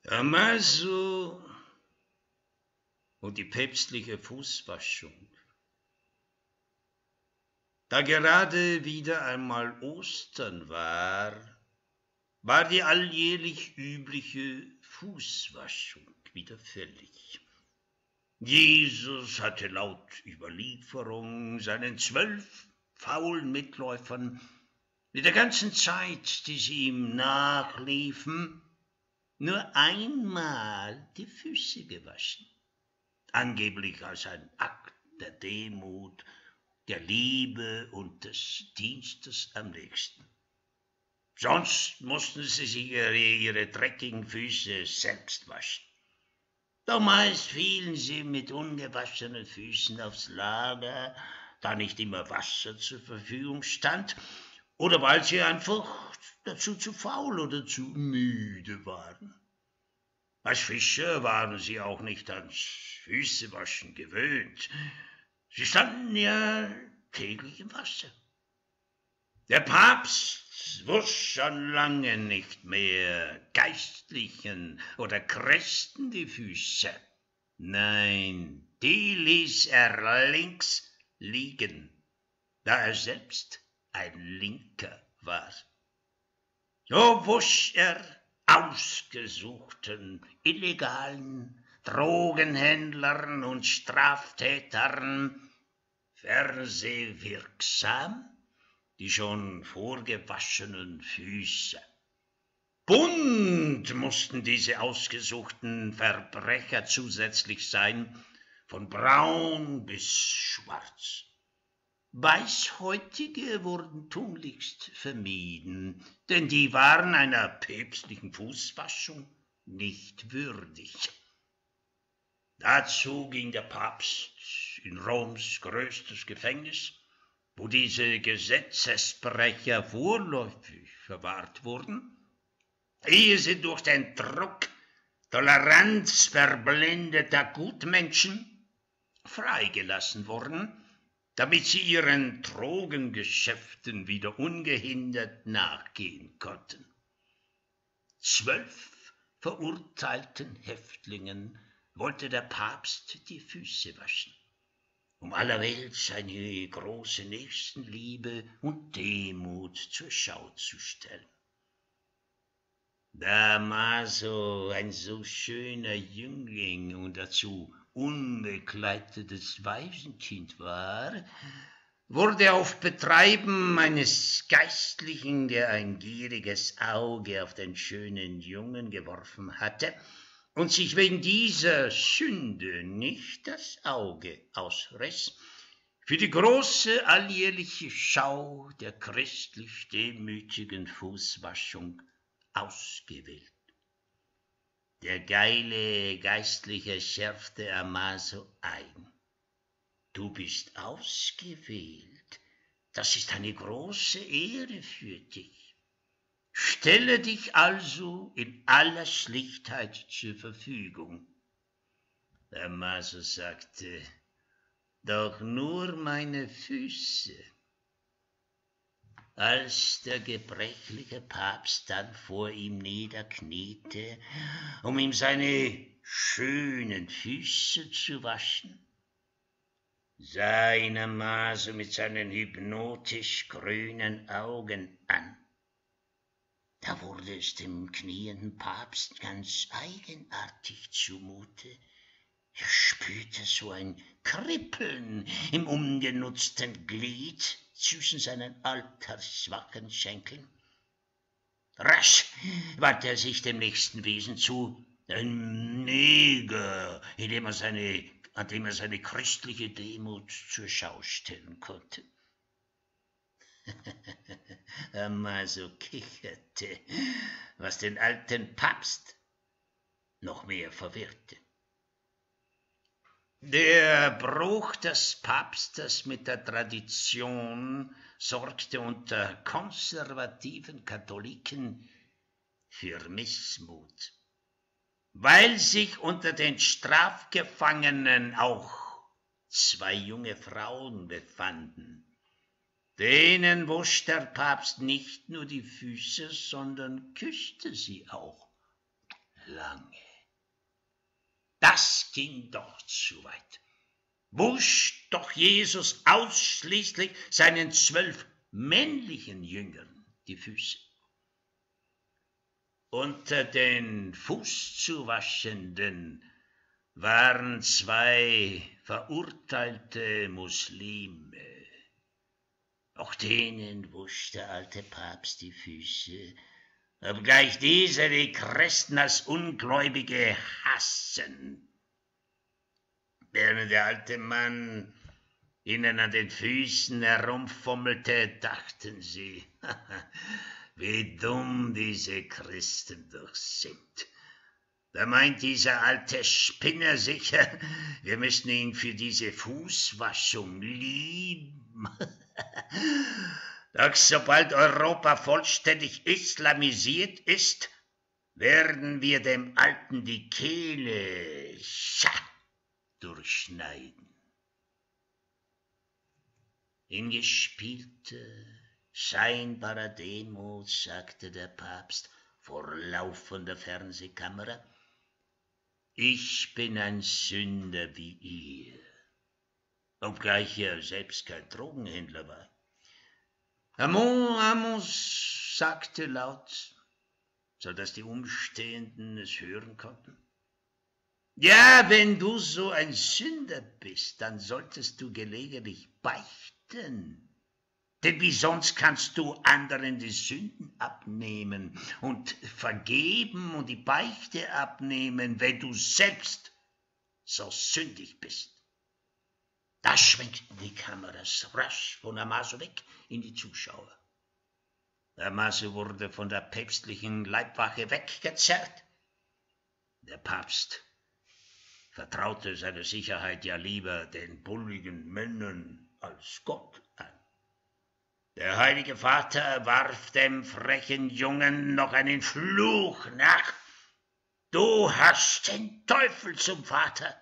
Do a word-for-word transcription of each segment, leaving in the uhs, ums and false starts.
Amaso und die päpstliche Fußwaschung. Da gerade wieder einmal Ostern war, war die alljährlich übliche Fußwaschung wieder fällig. Jesus hatte laut Überlieferung seinen zwölf faulen Mitläufern mit der ganzen Zeit, die sie ihm nachliefen, nur einmal die Füße gewaschen, angeblich als ein Akt der Demut, der Liebe und des Dienstes am nächsten. Sonst mussten sie sich ihre, ihre dreckigen Füße selbst waschen. Doch meist fielen sie mit ungewaschenen Füßen aufs Lager, da nicht immer Wasser zur Verfügung stand, oder weil sie einfach dazu zu faul oder zu müde waren. Als Fischer waren sie auch nicht ans Füßewaschen gewöhnt. Sie standen ja täglich im Wasser. Der Papst wusch schon lange nicht mehr Geistlichen oder Christen die Füße. Nein, die ließ er links liegen, da er selbst ein Linker war. So wusch er ausgesuchten, illegalen Drogenhändlern und Straftätern fernsehwirksam die schon vorgewaschenen Füße. Bunt mussten diese ausgesuchten Verbrecher zusätzlich sein, von braun bis schwarz. Weißhäutige wurden tunlichst vermieden, denn die waren einer päpstlichen Fußwaschung nicht würdig. Dazu ging der Papst in Roms größtes Gefängnis, wo diese Gesetzesbrecher vorläufig verwahrt wurden, ehe sie durch den Druck toleranzverblendeter Gutmenschen freigelassen wurden, damit sie ihren Drogengeschäften wieder ungehindert nachgehen konnten. Zwölf verurteilten Häftlingen wollte der Papst die Füße waschen, um aller Welt seine große Nächstenliebe und Demut zur Schau zu stellen. Da Maso ein so schöner Jüngling und dazu unbegleitetes Waisenkind war, wurde auf Betreiben eines Geistlichen, der ein gieriges Auge auf den schönen Jungen geworfen hatte und sich wegen dieser Sünde nicht das Auge ausriss, für die große alljährliche Schau der christlich demütigen Fußwaschung ausgewählt. Der geile Geistliche schärfte Amaso ein. Du bist ausgewählt, das ist eine große Ehre für dich. Stelle dich also in aller Schlichtheit zur Verfügung. Amaso sagte, doch nur meine Füße. Als der gebrechliche Papst dann vor ihm niederkniete, um ihm seine schönen Füße zu waschen, sah ihn Amaso mit seinen hypnotisch grünen Augen an. Da wurde es dem knienden Papst ganz eigenartig zumute. Er spürte so ein Kribbeln im ungenutzten Glied zwischen seinen altersschwachen Schenkeln. Rasch wandte er sich dem nächsten Wesen zu, ein Neger, indem er seine, an dem er seine christliche Demut zur Schau stellen konnte. Amaso kicherte, was den alten Papst noch mehr verwirrte. Der Bruch des Papstes mit der Tradition sorgte unter konservativen Katholiken für Missmut, weil sich unter den Strafgefangenen auch zwei junge Frauen befanden. Denen wusch der Papst nicht nur die Füße, sondern küsste sie auch. lange. Das ging doch zu weit. Wusch doch Jesus ausschließlich seinen zwölf männlichen Jüngern die Füße. Unter den Fußzuwaschenden waren zwei verurteilte Muslime. Auch denen wusch der alte Papst die Füße, obgleich diese die Christen als Ungläubige hassen. Während der alte Mann ihnen an den Füßen herumfummelte, dachten sie, wie dumm diese Christen doch sind. Da meint dieser alte Spinner sicher, wir müssen ihn für diese Fußwaschung lieben. Doch sobald Europa vollständig islamisiert ist, werden wir dem Alten die Kehle scha, durchschneiden. In gespielter, scheinbarer Demut sagte der Papst vor laufender Fernsehkamera, ich bin ein Sünder wie ihr, obgleich er selbst kein Drogenhändler war. Amon, Amos sagte laut, sodass die Umstehenden es hören konnten. Ja, wenn du so ein Sünder bist, dann solltest du gelegentlich beichten. Denn wie sonst kannst du anderen die Sünden abnehmen und vergeben und die Beichte abnehmen, wenn du selbst so sündig bist. Da schwenkten die Kameras rasch von Amaso weg in die Zuschauer. Amaso wurde von der päpstlichen Leibwache weggezerrt. Der Papst vertraute seine Sicherheit ja lieber den bulligen Männern als Gott an. Der Heilige Vater warf dem frechen Jungen noch einen Fluch nach. Du hast den Teufel zum Vater.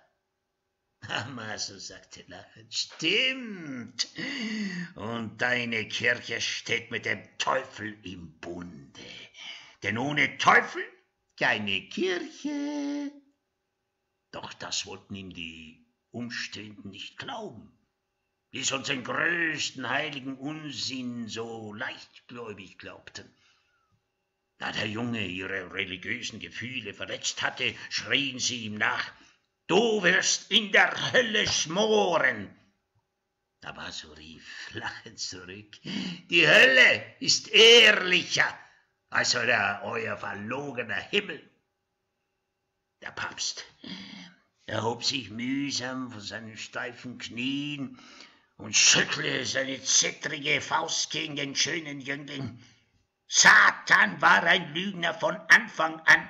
Amaso sagte lachend, stimmt. Und deine Kirche steht mit dem Teufel im Bunde. Denn ohne Teufel keine Kirche. Doch das wollten ihm die Umstehenden nicht glauben, die sonst den größten heiligen Unsinn so leichtgläubig glaubten. Da der Junge ihre religiösen Gefühle verletzt hatte, schrien sie ihm nach, du wirst in der Hölle schmoren. Amaso rief lachend zurück, die Hölle ist ehrlicher als euer, euer verlogener Himmel. Der Papst erhob sich mühsam von seinen steifen Knien und schüttelte seine zittrige Faust gegen den schönen Jüngling. Satan war ein Lügner von Anfang an.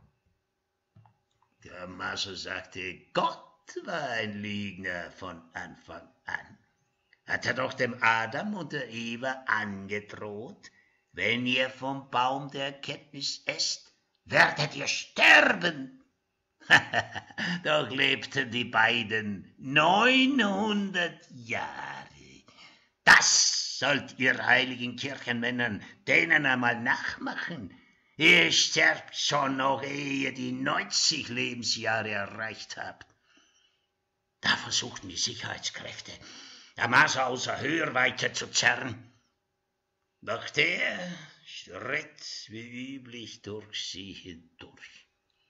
Der Amaso sagte, Gott war ein Lügner von Anfang an. Hat er doch dem Adam und der Eva angedroht, wenn ihr vom Baum der Erkenntnis esst, werdet ihr sterben. Doch lebten die beiden neunhundert Jahre. Das sollt ihr heiligen Kirchenmännern denen einmal nachmachen. Ihr sterbt schon noch, ehe ihr die neunzig Lebensjahre erreicht habt. Da versuchten die Sicherheitskräfte, Amaso außer Hörweite zu zerren. Doch der schritt wie üblich durch sie hindurch.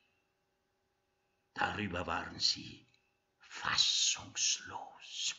Darüber waren sie fassungslos.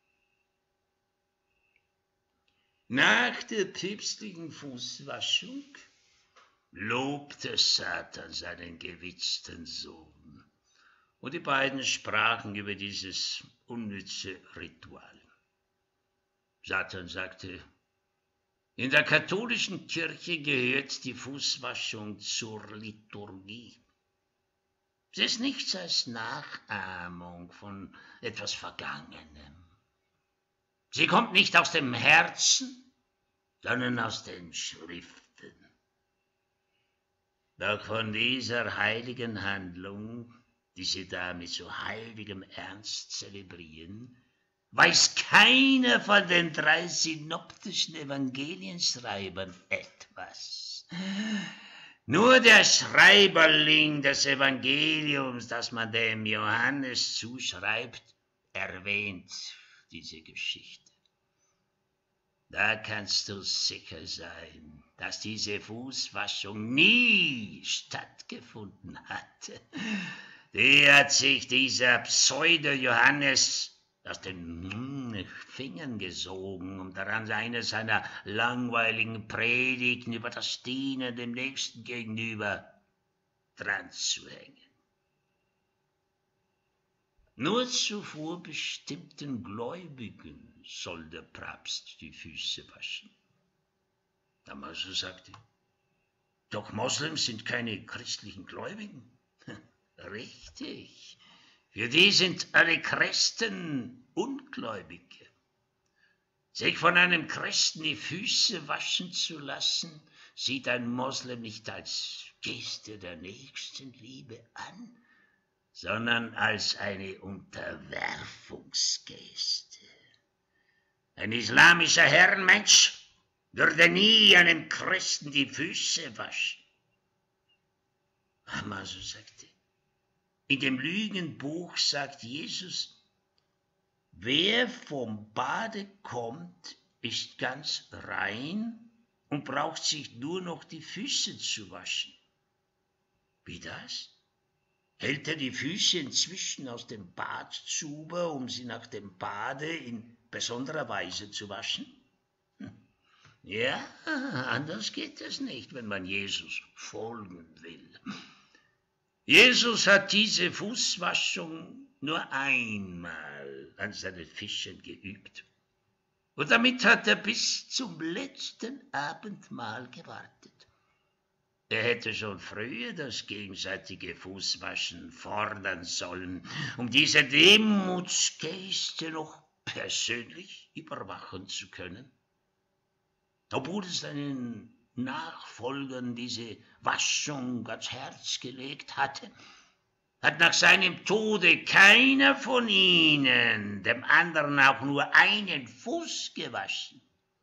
Nach der päpstlichen Fußwaschung lobte Satan seinen gewitzten Sohn, und die beiden sprachen über dieses unnütze Ritual. Satan sagte, in der katholischen Kirche gehört die Fußwaschung zur Liturgie. Sie ist nichts als Nachahmung von etwas Vergangenem. Sie kommt nicht aus dem Herzen, sondern aus den Schriften. Doch von dieser heiligen Handlung, die sie da mit so heiligem Ernst zelebrieren, weiß keiner von den drei synoptischen Evangelienschreibern etwas. Nur der Schreiberling des Evangeliums, das man dem Johannes zuschreibt, erwähnt diese Geschichte. Da kannst du sicher sein, dass diese Fußwaschung nie stattgefunden hatte. Die hat sich dieser Pseudo-Johannes aus den Fingern gesogen, um daran eine seiner langweiligen Predigten über das Dienen dem Nächsten gegenüber dran zu hängen. Nur zu vorbestimmten Gläubigen soll der Papst die Füße waschen. Damaso sagte, doch Moslems sind keine christlichen Gläubigen. Richtig, für die sind alle Christen Ungläubige. Sich von einem Christen die Füße waschen zu lassen, sieht ein Moslem nicht als Geste der Nächstenliebe an, sondern als eine Unterwerfungsgeste. Ein islamischer Herrenmensch würde nie einem Christen die Füße waschen. Damaso sagte, in dem Lügenbuch sagt Jesus, wer vom Bade kommt, ist ganz rein und braucht sich nur noch die Füße zu waschen. Wie das? Hält er die Füße inzwischen aus dem Badzuber, um sie nach dem Bade in besonderer Weise zu waschen? Hm. Ja, anders geht es nicht, wenn man Jesus folgen will. Jesus hat diese Fußwaschung nur einmal an seinen Fischen geübt. Und damit hat er bis zum letzten Abendmahl gewartet. Er hätte schon früher das gegenseitige Fußwaschen fordern sollen, um diese Demutsgeste noch persönlich überwachen zu können. Obwohl es seinen Nachfolgern diese Waschung ans Herz gelegt hatte, hat nach seinem Tode keiner von ihnen dem anderen auch nur einen Fuß gewaschen.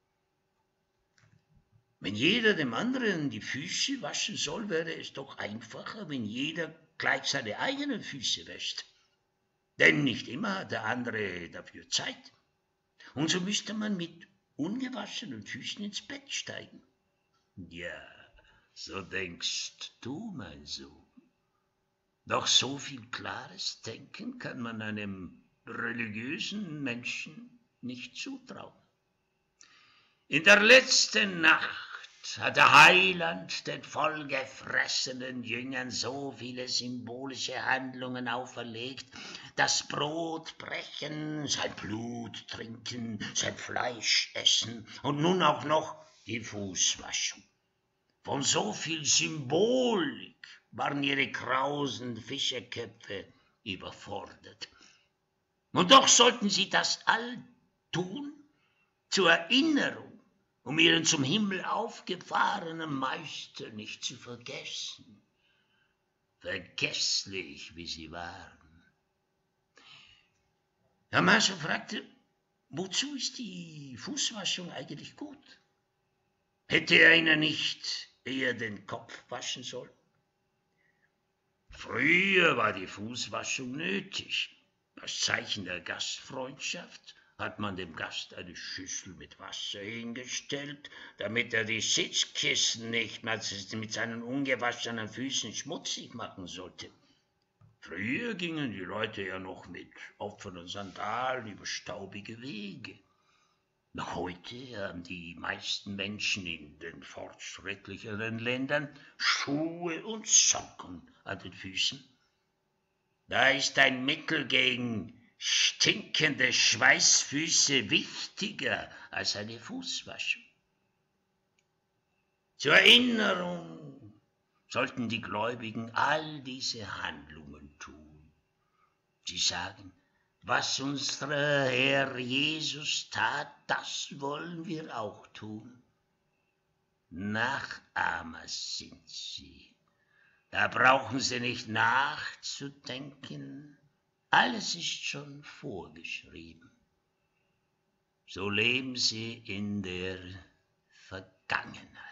Wenn jeder dem anderen die Füße waschen soll, wäre es doch einfacher, wenn jeder gleich seine eigenen Füße wäscht. Denn nicht immer hat der andere dafür Zeit. Und so müsste man mit ungewaschenen Füßen ins Bett steigen. Ja, so denkst du, mein Sohn. Doch so viel klares Denken kann man einem religiösen Menschen nicht zutrauen. In der letzten Nacht hat der Heiland den vollgefressenen Jüngern so viele symbolische Handlungen auferlegt, das Brot brechen, sein Blut trinken, sein Fleisch essen und nun auch noch die Fußwaschung. Von so viel Symbolik waren ihre krausen Fischerköpfe überfordert. Und doch sollten sie das all tun, zur Erinnerung, um ihren zum Himmel aufgefahrenen Meister nicht zu vergessen, vergesslich wie sie waren. Damaso fragte, wozu ist die Fußwaschung eigentlich gut? Hätte einer nicht eher den Kopf waschen sollen? Früher war die Fußwaschung nötig. Als Zeichen der Gastfreundschaft hat man dem Gast eine Schüssel mit Wasser hingestellt, damit er die Sitzkissen nicht mehr mit seinen ungewaschenen Füßen schmutzig machen sollte. Früher gingen die Leute ja noch mit offenen Sandalen über staubige Wege. Noch heute haben die meisten Menschen in den fortschrittlicheren Ländern Schuhe und Socken an den Füßen. Da ist ein Mittel gegen stinkende Schweißfüße wichtiger als eine Fußwaschung. Zur Erinnerung sollten die Gläubigen all diese Handlungen tun. Sie sagen, was unser Herr Jesus tat, das wollen wir auch tun. Nachahmer sind sie. Da brauchen sie nicht nachzudenken. Alles ist schon vorgeschrieben. So leben sie in der Vergangenheit.